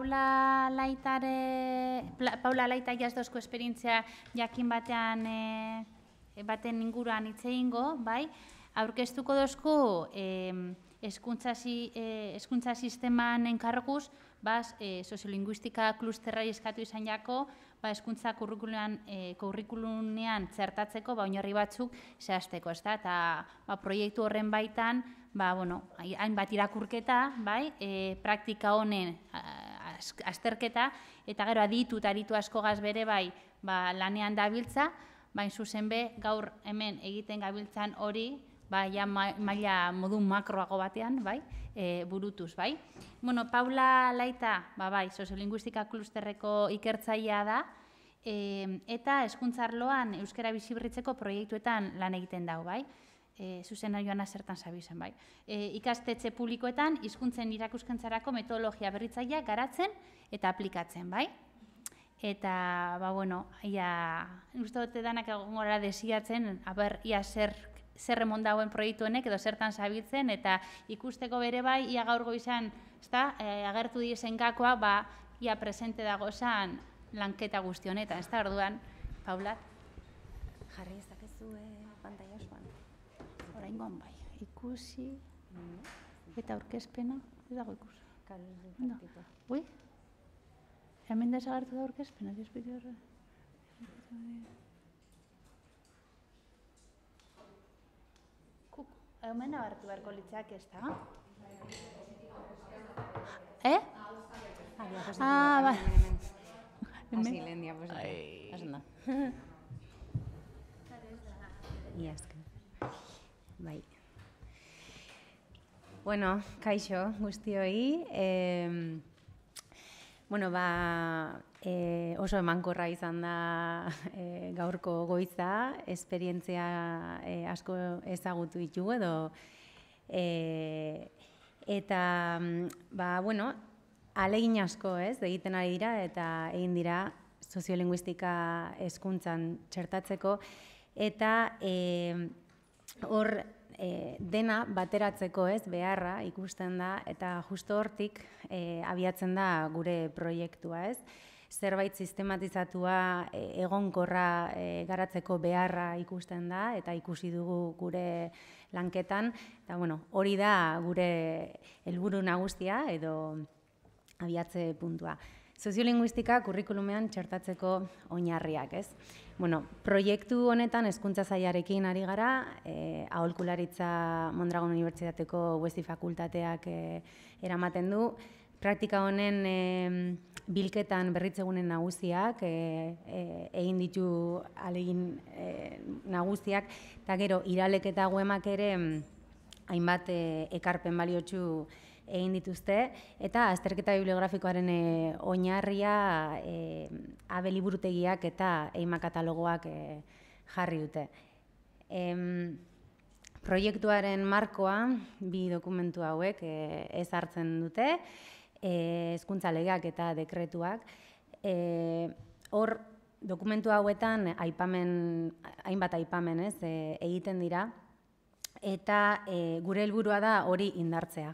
Paula Laita jazdozko esperientzia jakin baten inguruan hitz egingo, bai? Aurkeztuko dozku hezkuntza sisteman enkarguz, soziolinguistika klusterra eskatu izan jako, hezkuntza kurrikulunean txertatzeko oinarri batzuk zehazteko, eta proiektu horren baitan hainbat irakurketa, praktika honen azterketa, eta gero aditu eta aritu askogaz bere lanean dabiltza, baina zuzen be gaur hemen egiten gabiltzan hori, maila modu makroago batean, burutuz, bai? Paula Laita, soziolinguistika klusterreko ikertzailea da, eta hezkuntza arloan euskara biziberritzeko proiektuetan lan egiten dau, bai? Zuzena joana zertan zabizen, bai? Ikastetxe publikoetan hizkuntzen irakuskuntzarako metodologia berritzaileak garatzen eta aplikatzen, bai? Eta, uste dute danak egongora desiatzen, ia zer remon dauen proiektu honek edo zertan zabiltzen, eta ikusteko bere bai, ia gaur goizan, agertu dizen gakoa, ia presente dago zan lanketa guzti honetan, ez da, orduan, Paula? Jarri ezakezu pantalla osoan. Oraingoan bai, ikusi, eta aurkezpena, ez dago ikusi. Ui? Hemen desagertu da aurkezpena, diespiti horre. Hemen agartu beharko litzak ez da? Bai. Hasi lehen diapositiva. Hasen da. Iazka. Bai. Bueno, kaixo guztioi. Oso emankorra izan da gaurko goiza, esperientzia asko ezagutu ditugu edo eta ahalegin asko egiten ari dira eta egin dira soziolinguistika hezkuntzan txertatzeko eta hor dena bateratzeko beharra ikusten da eta justo hortik abiatzen da gure proiektua, zerbait sistematizatua egonkorra garatzeko beharra ikusten da eta ikusi dugu gure lanketan, eta hori da gure helburu nagusia edo abiatze puntua. Soziolinguistika kurrikulumean txertatzeko oinarriak, proiektu honetan hezkuntza sailarekin ari gara, aholkularitza Mondragon Unibertsitateko UESI fakultateak eramaten du. Praktika honen bilketan berritzegunen nagusiak, egin ditu ahalegin nagusiak, eta gero iraleketa guemak ere hainbat ekarpen baliotsu egin dituzte, eta azterketa bibliografikoaren oinarria Abe liburutegiak eta EIMA katalogoak jarri dute. Proiektuaren markoan bi dokumentu hauek ezartzen dute, hezkuntza legeak eta dekretuak. Hor, dokumentu hauetan hainbat aipamen egiten dira, eta gure helburua da hori indartzea.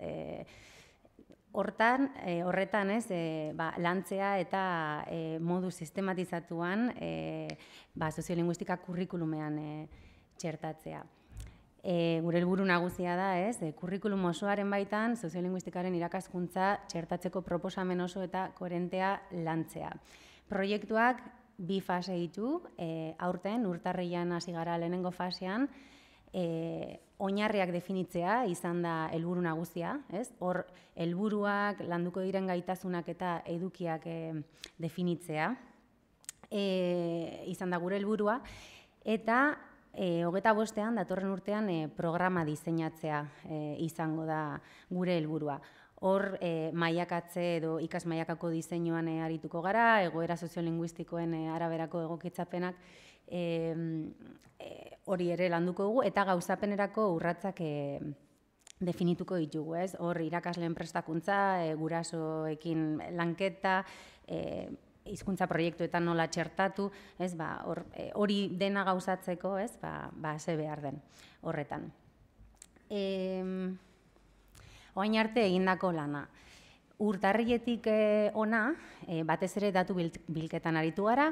Horretan lantzea eta modu sistematizatuan soziolinguistika kurrikulumean txertatzea. Gure helburu nagusia da, kurrikulum osoaren baitan soziolinguistikaren irakaskuntza txertatzeko proposamen oso eta koherentea lantzea. Proiektuak bi fase ditu, aurten urtarrilean hasi gara lehenengo fasean, oinarriak definitzea izan da helburu nagusia, hor helburuak, landuko diren gaitasunak eta edukiak definitzea izan da gure helburua, eta 25ean, datorren urtean, programa diseinatzea izango da gure helburua. Hor, mailakatze edo ikasmailakako diseinuan arituko gara, egoera soziolinguistikoen araberako egokitzapenak hori ere landuko dugu, eta gauzapenerako urratsak definituko ditugu. Hor, irakasleen prestakuntza, gurasoekin lanketa, hizkuntza proiektuetan nola txertatu, hori dena gauzatzeko, ze behar den horretan. Orain arte egindako lana. Urtarriletik ona, batez ere datu bilketan aritu gara,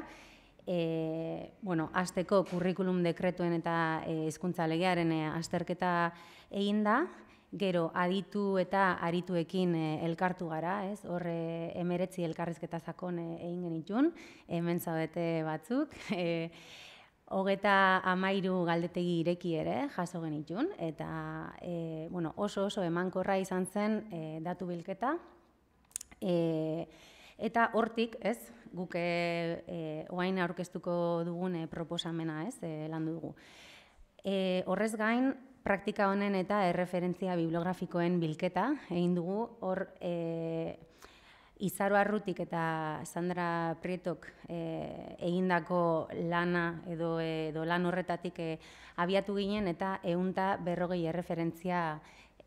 hasteko kurrikulum dekretuen eta hezkuntza legearen azterketa egin da, gero aditu eta arituekin elkartu gara, ez? Hor 19 elkarrizketa sakon egin genitun, hemen zaudete batzuk, 33 galdetegi ireki ere jaso genitun, eta oso emankorra izan zen datu bilketa. Eta hortik, ez, guk orain aurkeztuko dugun proposamena, ez, landu dugu. Horrez gain, praktika honen eta erreferentzia bibliografikoen bilketa egin dugu, hor Izaro Arrutik eta Sandra Prietok egindako lana edo lan horretatik abiatu ginen eta 140 erreferentzia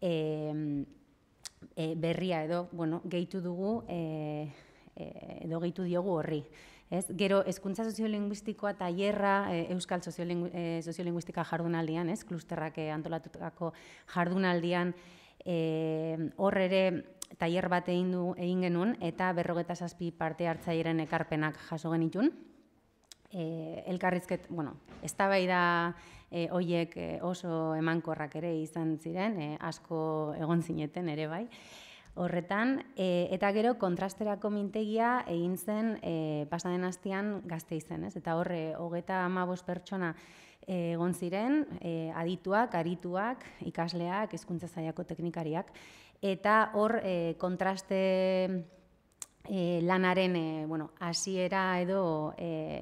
berria edo gehitu dugu edo gehitu diogu horri. Gero, hezkuntza soziolinguistikoa tailerra Euskal Soziolinguistika jardunaldian, klusterrak antolatutako jardunaldian hor ere tailer bat egin genuen eta 57 parte hartzaileen ekarpenak jaso genitun. Elkarrizket, eztabaida horiek oso emankorrak ere izan ziren, asko egon zineten ere bai. Horretan, eta gero kontrasterako mintegia egin zen pasaden astean Gasteizen, ez? Eta hor 35 pertsona egon ziren, adituak, arituak, ikasleak, hezkuntza sailako teknikariak, eta hor kontraste lanaren hasiera edo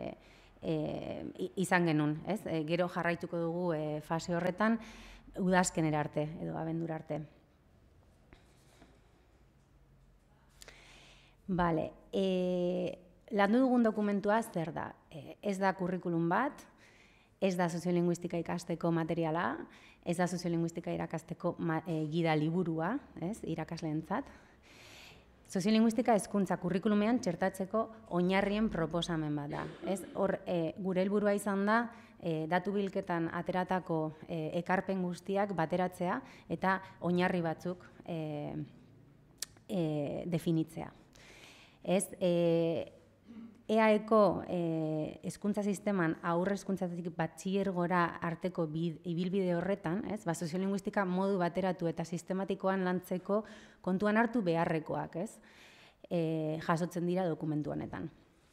izan genuen, ez? Gero jarraituko dugu fase horretan udazkenera arte edo abendura arte. Bale, landu dugun dokumentua zer da? Ez da kurrikulum bat, ez da soziolinguistika ikasteko materiala, ez da soziolinguistika irakasteko gida liburua, ez, irakasleentzat. Soziolinguistika hezkuntza kurrikulumean txertatzeko oinarrien proposamen bat da. Hor, gure helburua izan da, datu bilketan ateratako ekarpen guztiak bateratzea eta oinarri batzuk definitzea. EAEko hezkuntza sisteman aurre hezkuntzatik batxilergora arteko ibilbide horretan, soziolinguistika modu bateratu eta sistematikoan lantzeko kontuan hartu beharrekoak, jasotzen dira dokumentu honetan.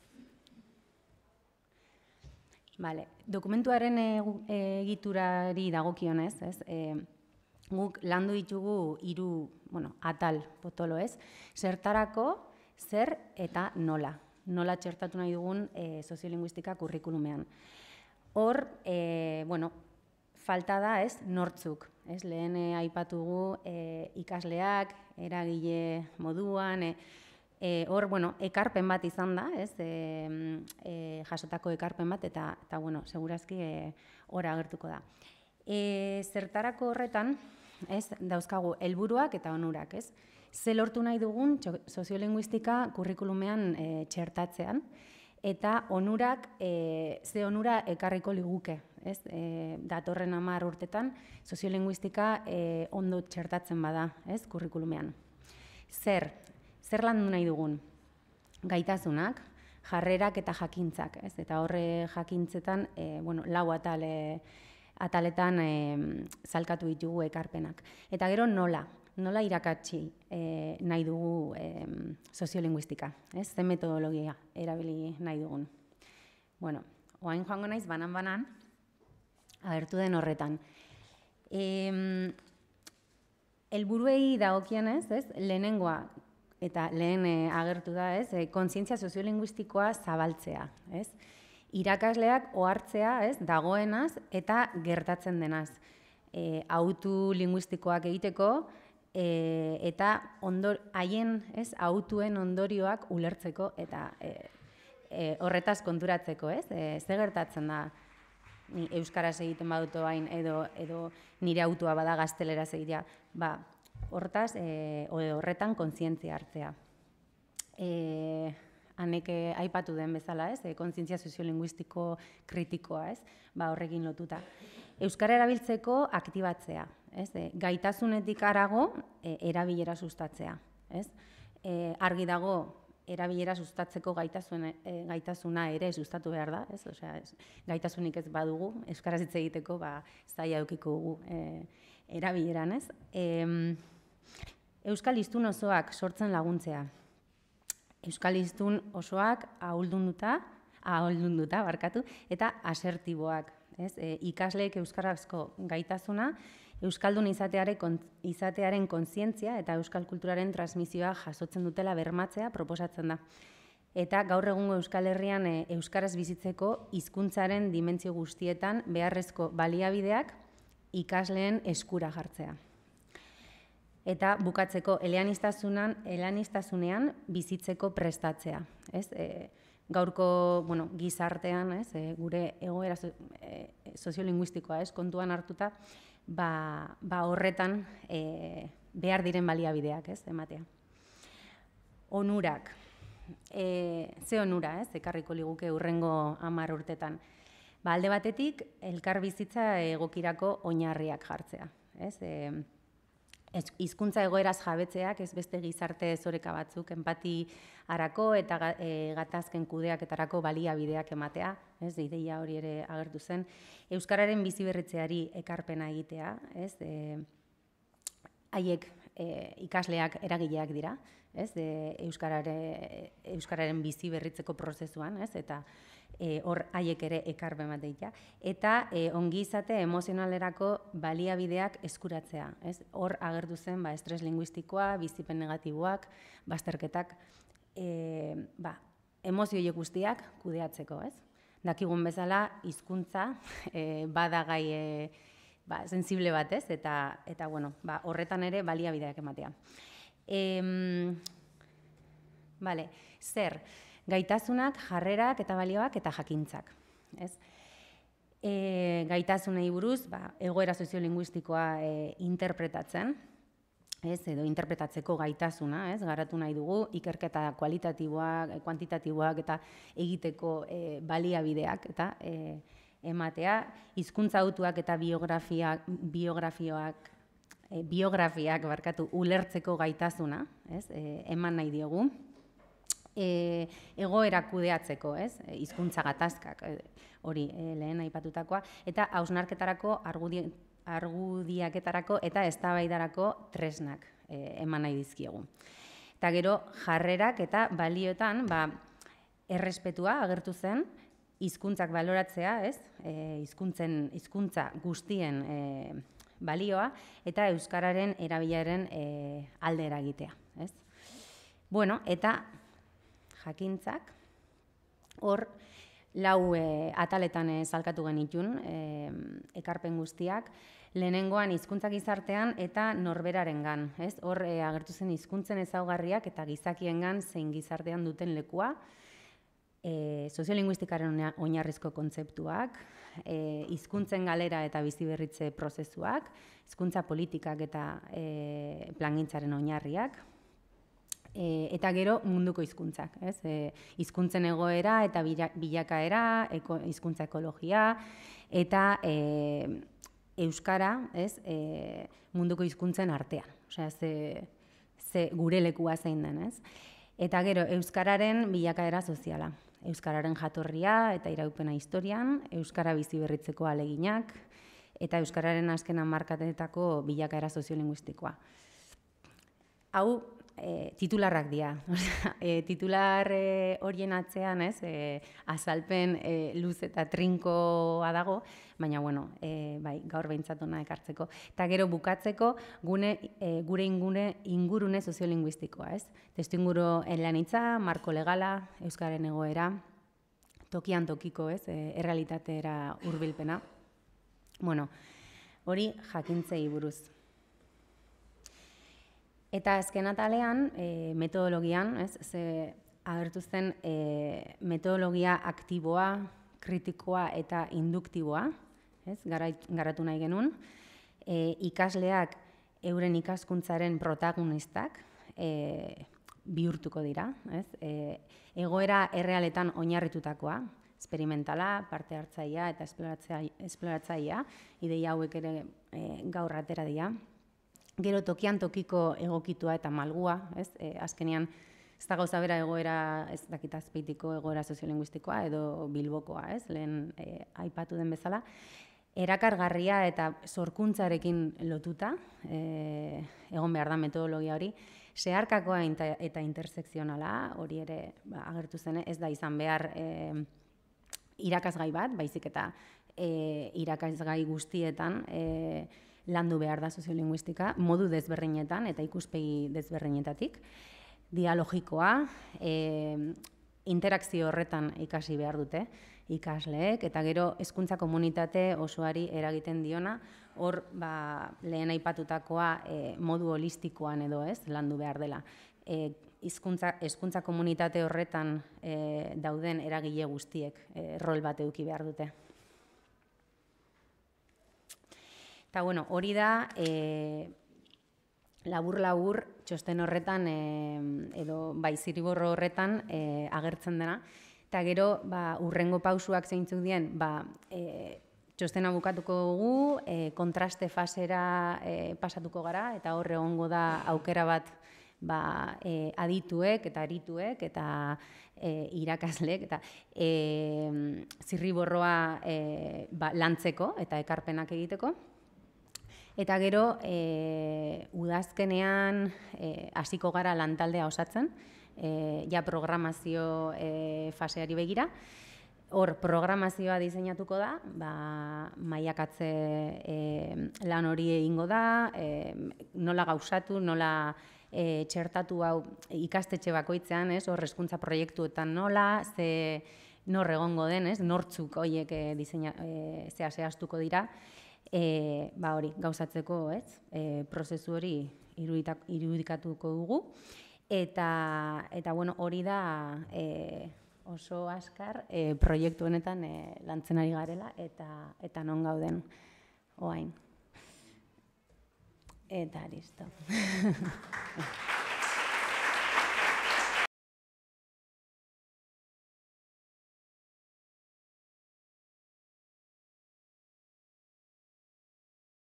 Dokumentuaren egiturari dagokionez, guk landu ditugu 3 atal potolo, zertarako, zer eta nola. Nola txertatu nahi dugun soziolinguistika kurrikulumean. Hor, falta da, nortzuk. Lehen aipatugu ikasleak, eragile moduan, hor, ekarpen bat izan da, jasotako ekarpen bat, eta segurazki hor agertuko da. Zertarako horretan, dauzkagu helburuak eta onurak, ze lortu nahi dugun soziolinguistika kurrikulumean txertatzean, eta onurak, ze onura ekarriko liguke. Datorren 10 urtetan soziolinguistika ondo txertatzen bada kurrikulumean. Zer landu nahi dugun? Gaitasunak, jarrerak eta jakintzak. Eta horre jakintzetan 4 ataletan zalkatu ditugu ekarpenak. Eta gero nola irakatsi nahi dugu soziolinguistika, ze metodologia erabili nahi dugun. Oain joango naiz banan-banan, agertu den horretan. Helburuei dagokienez, lehenengoa, eta lehen agertu da, kontzientzia soziolinguistikoa zabaltzea. Irakasleak ohartzea dagoenaz eta gertatzen denaz. Autu linguistikoak egiteko, eta haien autuen ondorioak ulertzeko eta horretaz konturatzeko, ze gertatzen da euskaraz egiten badut hain edo nire autua bada gazteleraz egitea, horretan kontzientzia hartzea. Hanek aipatu den bezala, kontzientzia soziolinguistiko kritikoa, horrekin lotuta. Euskara erabiltzeko aktibatzea, gaitasunetik harago erabilera sustatzea. argi dago erabilera sustatzeko gaitasuna ere sustatu behar da, ez? Osea, gaitasunik ez badugu, euskaraz hitz egiteko, zaila edukiko dugu erabileran, ez? Euskal hiztun osoak sortzen laguntzea. Euskal hiztun osoak ahuldunduta, eta asertiboak, ez? Ikasleek euskarazko gaitasuna, euskaldun izatearen kontzientzia eta euskal kulturaren transmisioa jasotzen dutela bermatzea proposatzen da. Eta gaur egungo Euskal Herrian euskaraz bizitzeko hizkuntzaren dimentsio guztietan beharrezko baliabideak ikasleen eskura jartzea. Eta bukatzeko eleaniztasunean bizitzeko prestatzea, ez? Gaurko, gizartean, ez? Gure egoera soziolinguistikoa, ez? Kontuan hartuta, horretan behar diren baliabideak, ez? Ematea. Onurak. Ze onura, ez? Ekarriko liguke hurrengo 10 urtetan. Alde batetik, elkar bizitza egokirako oinarriak jartzea, ez? Hizkuntza egoeraz jabetzeak, ez beste gizarte zoreka batzuk, empati harako eta gatazken kudeaketarako baliabideak ematea, ez, ideia hori ere agertu zen. Euskararen biziberritzeari ekarpena egitea, ez, haiek ikasleak eragileak dira, ez, euskararen biziberritzeko prozesuan, ez, eta hor haiek ere ekarpen bat egitea, eta ongizate emozionalerako baliabideak eskuratzea. Hor agertu zen estres linguistikoa, bizipen negatiboak, bazterketak, emozio horiek guztiak kudeatzeko. Dakigun bezala, hizkuntza bada gai sensible bat, eta horretan ere baliabideak ematea. Zer? Gaitasunak, jarrerak eta balioak eta jakintzak. Gaitasunei buruz, egoera soziolinguistikoa interpretatzen, edo interpretatzeko gaitasuna, garatu nahi dugu, ikerketa kualitatiboak, kuantitatiboak eta egiteko baliabideak eta ematea, hizkuntza hautuak eta biografiak ulertzeko gaitasuna, eman nahi diogu. Egoera kudeatzeko, hizkuntza gatazkak, hori lehen aipatutakoa, eta hausnarketarako, argudiaketarako eta eztabaidarako tresnak eman nahi dizkiegu. Eta gero, jarrerak eta balioetan, errespetua agertu zen, hizkuntzak baloratzea, hizkuntza guztien balioa, eta euskararen erabilaren alde eragitea. Eta jakintzak, hor, 4 ataletan zalkatu genitun, ekarpen guztiak, lehenengoan hizkuntzak gizartean eta norberarengan. Hor agertu zen hizkuntzen ezaugarriak eta gizakiengan zein gizartean duten lekua, soziolinguistikaren oinarrizko kontzeptuak, hizkuntzen galera eta biziberritze prozesuak, hizkuntza politikak eta plangintzaren oinarriak, eta gero munduko hizkuntzak, hizkuntzen egoera eta bilakaera, hizkuntza ekologia, eta euskara munduko hizkuntzen artean, ze gure lekua zein den, eta gero euskararen bilakaera soziala, euskararen jatorria eta iraupena historian, euskara biziberritzeko ahaleginak, eta euskararen azken hamarkadetako bilakaera soziolinguistikoa. Hau, titularrak dira. Titular horien atzean, azalpen luz eta trinkoa dago, baina, gaur behintzat hona ekartzeko. Eta gero bukatzeko gure ingurune soziolinguistikoa, testuinguru eleanitza, marko legala, euskararen egoera, tokian tokiko, errealitatera hurbilpena. Hori jakintzei buruz. Eta azken atalean, metodologian, agertu zen metodologia aktiboa, kritikoa eta induktiboa, garatu nahi genuen, ikasleak euren ikaskuntzaren protagonistak bihurtuko dira, egoera errealetan oinarritutakoa, esperimentala, parte hartzailea eta esploratzailea, ideia hauek ere gaur atera dira. Gero tokian tokiko egokitua eta malgua, ez? Azkenean, ez da gauza bera egoera, ez dakit Azpeitiko egoera soziolinguistikoa edo Bilbokoa, ez? Lehen aipatu den bezala. Erakargarria eta sorkuntzarekin lotuta, egon behar da metodologia hori, zeharkakoa eta intersekzionala, hori ere agertu zen, ez da izan behar irakasgai bat, baizik eta irakasgai guztietan landu behar da soziolinguistika, modu desberdinetan eta ikuspegi desberdinetatik, dialogikoa, interakzio horretan ikasi behar dute ikasleek, eta gero hezkuntza komunitate osoari eragiten diona, hor lehen aipatutakoa modu holistikoan edo ez, landu behar dela. Hezkuntza komunitate horretan dauden eragile guztiek rol bat eduki behar dute. Eta bueno, hori da, labur-labur txosten horretan, edo bai zirriborro horretan agertzen dena. Eta gero, hurrengo pausuak zeintzuk dien, txostena bukatuko dugu, kontraste fasera pasatuko gara, eta hor egongo da aukera bat adituek eta arituek eta irakasleek eta zirriborroa lantzeko eta ekarpenak egiteko. Eta gero, udazkenean hasiko gara lantaldea osatzen, ja programazio faseari begira. Hor, programazioa diseinatuko da, mailakatze lan hori egingo da, nola gauzatu, nola txertatu hau ikastetxe bakoitzean, hor hezkuntza proiektuetan nola, nor egongo den, nortzuk horiek zehaztuko dira, hori gauzatzeko prozesu hori irudikatuko dugu. Eta bueno, hori da oso askar proiektu honetan lantzen ari garela eta non gauden orain. Eta listo.